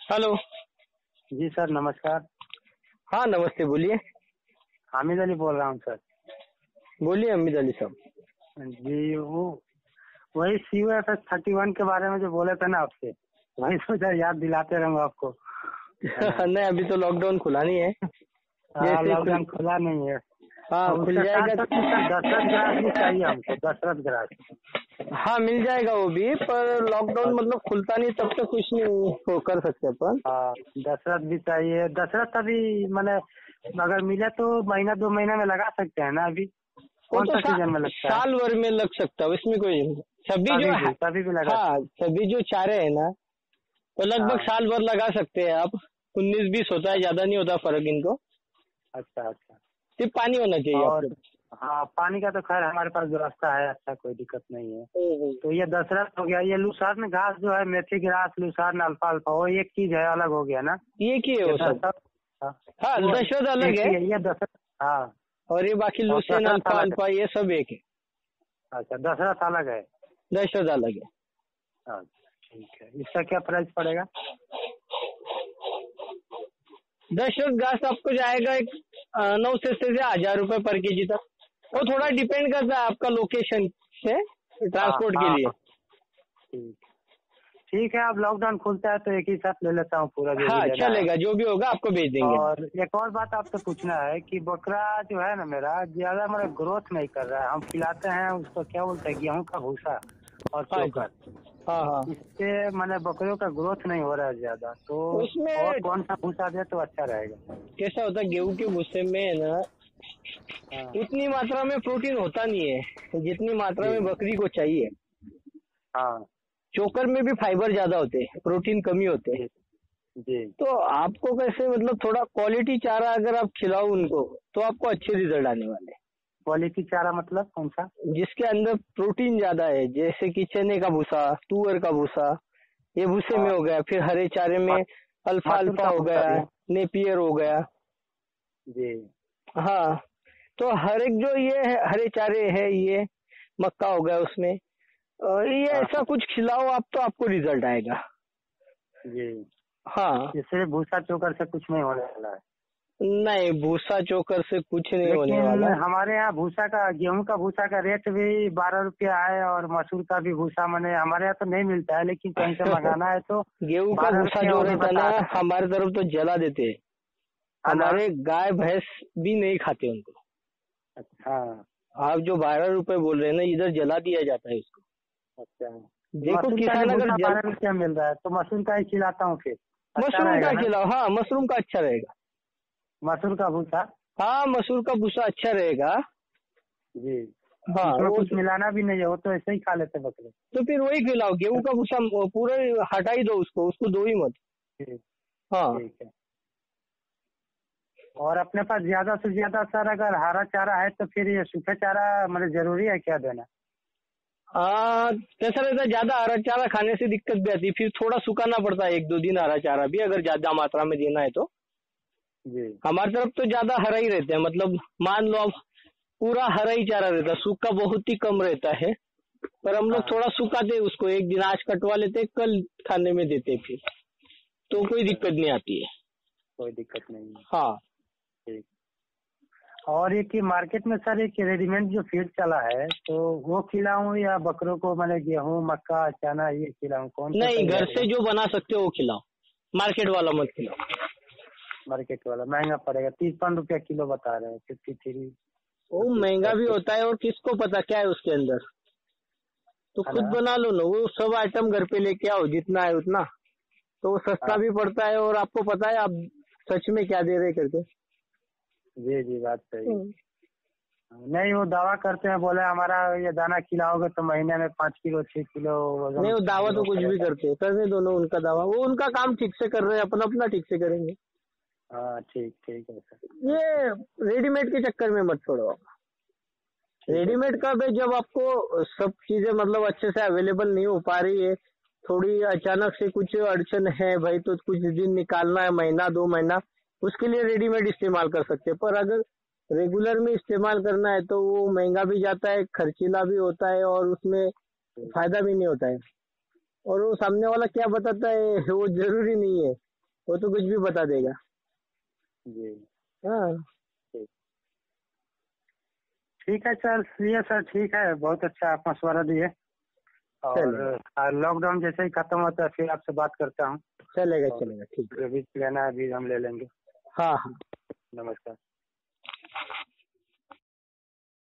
Hello. जी sir, नमस्कार। हाँ नमस्ते, बोलिए। हामिद अली बोल रहा हूँ सर। बोलिए अमित अली साहब। जी, वो वही CUFS 31 के बारे में जो बोले थे ना आपसे, वही सोचा याद दिलाते रहूँ आपको, है ना। नहीं, अभी तो लॉकडाउन खुला नहीं है। हाँ, जैसे लॉकडाउन खुला नहीं है। हाँ और खुल उसके साथ जाएगा। साथ में सर दशरथ ग्रास भी चाहिए हमको, दशरथ ग्रास। हाँ मिल जाएगा वो भी, पर लॉकडाउन और मतलब खुलता नहीं तब तक कुछ नहीं वो कर सकते अपन। दशरथ भी चाहिए। दशरथ अभी मैंने अगर मिले तो महीना 2 महीना में लगा सकते हैं ना। अभी वो कौन तो सा सीजन में लगता है? साल भर में लग सकता है, इसमें कोई सभी जो है। कभी भी लगा। हाँ सभी जो चारे है ना, तो लगभग हाँ, साल भर लगा सकते हैं आप। 19-20 होता है, ज्यादा नहीं होता फर्क इनको। अच्छा अच्छा। सिर्फ पानी होना चाहिए और आपको। हाँ, पानी का तो खैर हमारे पास व्यवस्था है, अच्छा, कोई दिक्कत नहीं है। हम्म। तो ये दशरथ हो गया। ये लूसर्न घास जो है, मेथी ग्रास, लूसर्न, अल्फा अल्फा, वो एक चीज है, अलग हो गया ना। ये की है वो कितना सब। सब। हाँ, हाँ वो दशरथ अलग एक है, ही है ये दशरथ। हाँ, और ये बाकी और लुसेन दशरथ अल्फा अलग है। अल्फा ये सब एक है। अच्छा, दशरथ अलग है। दशरथ अलग है। अच्छा, ठीक है। इसका क्या प्राइस पड़ेगा? दशरथ घास आपको जाएगा एक 900 से 1000 रुपए पर केजी तक। वो थोड़ा अच्छा, डिपेंड करता है आपका लोकेशन से, हाँ ट्रांसपोर्ट के हाँ लिए। हाँ, ठीक। ठीक है, अब लॉकडाउन खुलता है तो एक ही साथ ले लेता हूँ पूरा, जो भी हाँ लेना है। चलेगा, जो भी होगा आपको भेज देंगे। और एक और बात आपसे पूछना है कि बकरा जो है ना मेरा, ज्यादा मेरा ग्रोथ नहीं कर रहा है। हम खिलाते हैं उसको, क्या बोलते हैं, गेहूं का भूसा और हाँ जी। चोकर। हाँ हाँ। इससे मैंने बकरियों का ग्रोथ नहीं हो रहा है ज्यादा, तो और उसमें कौन सा भूसा दे तो अच्छा रहेगा? कैसा होता है, गेहूं के भूसे में है ना, हाँ, उतनी मात्रा में प्रोटीन होता नहीं है जितनी मात्रा जी, में बकरी को चाहिए। हाँ, चोकर में भी फाइबर ज्यादा होते हैं, प्रोटीन कमी होते हैं। जी, जी। तो आपको कैसे मतलब थोड़ा क्वालिटी चारा अगर आप खिलाओ उनको, तो आपको अच्छे रिजल्ट आने वाले हैं। क्वालिटी चारा मतलब कौन सा? जिसके अंदर प्रोटीन ज्यादा है, जैसे कि चने का भूसा, तुअर का भूसा, ये भूसे में हाँ, हो गया। फिर हरे चारे में अल्फा मसूर अल्फा का हो भूसा गया, भी है। नेपियर हो गया। जी, हाँ, तो हर एक जो ये है, हरे चारे है, ये मक्का हो गया उसमें, ये हाँ, ऐसा कुछ खिलाओ आप तो आपको रिजल्ट आएगा। जी। हाँ। इससे भूसा चोकर से कुछ नहीं होने वाला है। नहीं, भूसा चोकर से कुछ नहीं होने लेकिन वाला। हमारे यहाँ भूसा का, गेहूं का भूसा का रेट भी 12 रुपया है, और मसूर का भी भूसा मैंने, हमारे यहाँ तो नहीं मिलता है, लेकिन कहीं से मंगाना है तो गेहूं का बारह भूसा रुपया जो वो भी रहता बता ना, रहे हैं, हमारे तरफ तो जला देते हैं। है ना। हमारे गाय भैंस भी नहीं खाते उनको। अच्छा आप जो 12 रुपए बोल रहे हैं ना, इधर जला दिया जाता है इसको। अच्छा। देखो मसूर का भी किसान अगर भूसा जल 12 रुपया मिल रहा है, तो मसूर का ही खिलाता हूँ फिर। अच्छा मशरूम रहेगा का ना, खिलाओ। हाँ मशरूम का अच्छा रहेगा। मसूर का भूसा। हाँ मसूर का भूसा अच्छा रहेगा। जी, हाँ उसमें वो कुछ मिलाना भी नहीं है, वो तो ऐसे ही खा लेते बकरे। तो फिर वही खिलाओ। गेहूं का भूसा पूरा हटा ही दो, उसको उसको दो ही मत। जी, हाँ। ठीक है। और अपने पास ज्यादा से ज्यादा सर अगर हरा चारा है तो फिर ये सूखा चारा मतलब जरूरी है क्या देना? कैसा रहता है, ज्यादा हरा चारा खाने से दिक्कत भी आती है, फिर थोड़ा सुखाना पड़ता है 1-2 दिन हरा चारा भी, अगर ज्यादा मात्रा में देना है तो। जी, हमारी तरफ तो ज्यादा हरा ही रहता है, मतलब मान लो आप पूरा हरा ही चारा रहता है, सूखा बहुत ही कम रहता है। पर हम लोग हाँ, थोड़ा सुखाते हैं उसको, एक दिन आज कटवा लेते हैं, कल खाने में देते हैं फिर, तो कोई अच्छा, दिक्कत नहीं आती है। कोई दिक्कत नहीं है। हाँ। ठीक। और एक ही मार्केट में सर एक रेडीमेड जो फीड चला है, तो वो खिलाऊं या बकरों को मैंने गेहूं, मक्का, चना ये खिलाऊं, कौन सा नहीं, सही घर से रहेगा? जो बना सकते हो वो खिलाओ, मार्केट वाला मत खिलाओ। मार्केट वाला महंगा पड़ेगा, 30-35 रुपया किलो बता रहे हैं, 53 वो रुपीज महंगा पर भी के, होता है, और किसको पता क्या है उसके अंदर। तो है खुद ना। बना लो ना, वो सब आइटम घर पे लेके आओ, जितना है उतना। तो वो सस्ता हाँ, भी पड़ता है, और आपको पता है आप सच में क्या दे रहे करके। जी जी, बात सही है। हम्म। नहीं, वो दावा करते हैं, बोले हमारा ये दाना खिलाओगे तो महीने में 5 किलो 6 किलो नहीं, वजन वो दावा तो ग्रो कुछ भी करेगा। करते हैं, करने दोनों उनका दावा, वो उनका काम ठीक से कर रहे हैं, अपना अपना ठीक से करेंगे। हाँ, ठीक ठीक है सर। ओके, ये रेडीमेड के चक्कर में मत पड़ो आप। ठीक है रेडीमेड सर। का भी जब आपको सब चीजें मतलब अच्छे से अवेलेबल नहीं हो पा रही है, थोड़ी अचानक से कुछ अड़चन है भाई, तो कुछ दिन निकालना है, महीना 2 महीना, उसके लिए रेडीमेड इस्तेमाल कर सकते हैं। पर अगर रेगुलर में इस्तेमाल करना है तो वो महंगा भी जाता है, खर्चीला भी होता है, और उसमें ठीक। फायदा भी नहीं होता है। और वो सामने वाला क्या बताता है वो जरूरी नहीं है। वो तो कुछ भी बता देगा। जी। हाँ ठीक ठीक है सर, ये सर ठीक है, बहुत अच्छा आप मशवरा दिए। चलेगा और लॉकडाउन जैसे ही खत्म होता है फिर आपसे बात करता हूँ। चलेगा और चलेगा ठीक है। जो भी लेना है अभी हम ले लेंगे। हाँ हाँ। नमस्कार।